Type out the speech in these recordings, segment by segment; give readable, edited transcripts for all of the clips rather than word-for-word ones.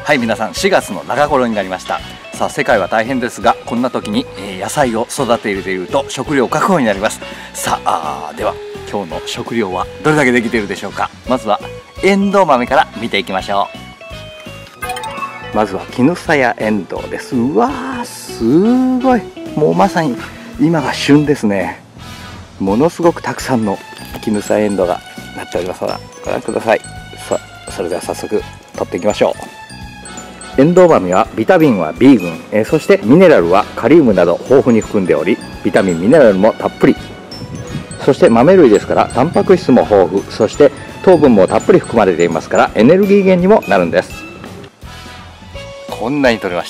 はい、皆さん4月の中頃になりました。さあ、世界は大変ですが、こんな時に野菜を育てていると食料確保になります。さあ、では今日の食料はどれだけできているでしょうか。まずはエンドウ豆から見ていきましょう。まずはキヌサヤエンドウです。うわー、すごい、もうまさに今が旬ですね。ものすごくたくさんのキヌサヤエンドウがなっておりますが、ご覧ください。さあ、それでは早速取っていきましょう。エンドウ豆はビタミンは B 群、そしてミネラルはカリウムなど豊富に含んでおり、ビタミンミネラルもたっぷり、そして豆類ですからタンパク質も豊富、そして糖分もたっぷり含まれていますからエネルギー源にもなるんです。こんなに取れました。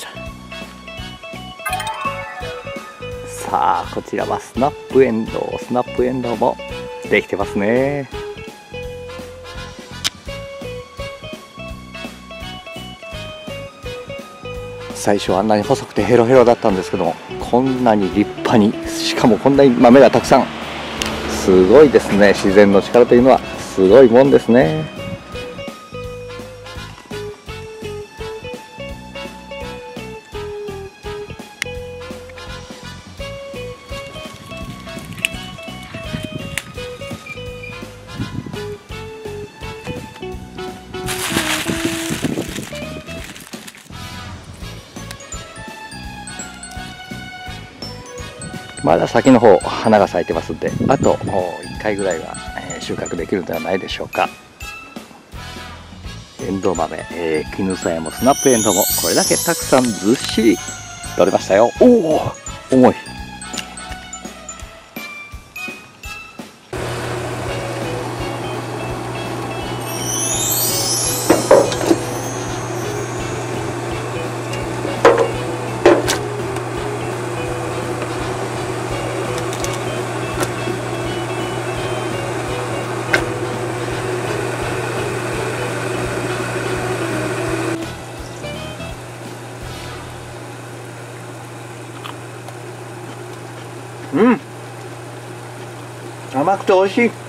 さあ、こちらはスナップエンドウ。スナップエンドウもできてますね。最初はあんなに細くてヘロヘロだったんですけども、こんなに立派に、しかもこんなに豆がたくさん。すごいですね。自然の力というのはすごいもんですね。まだ先の方花が咲いてますんで、あと1回ぐらいは収穫できるのではないでしょうか。エンドウ豆、キヌサヤもスナップエンドウもこれだけたくさんずっしり取れましたよ。おお、重い。うん、甘くて美味しい。